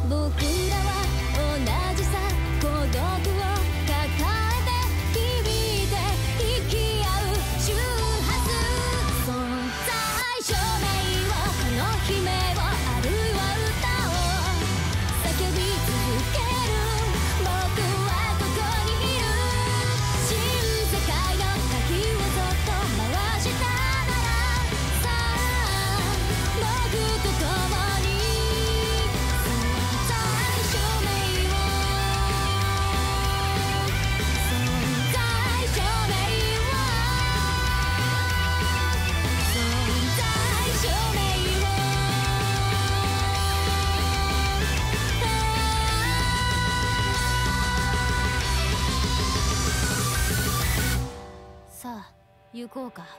僕らは同じさ、孤独を抱えて響いて生き合う周波数、存在証明をあの悲鳴をあるいは歌を叫び続ける。僕はここにいる。新世界の鍵をそっと回したなら、さあ僕と共に存在証明を、存在証明を、存在証明を、さあ行こうか。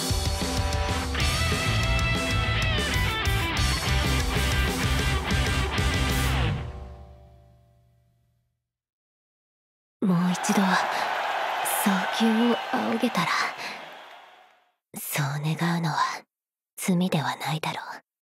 もう一度早急を仰げたら、そう願うのは罪ではないだろう。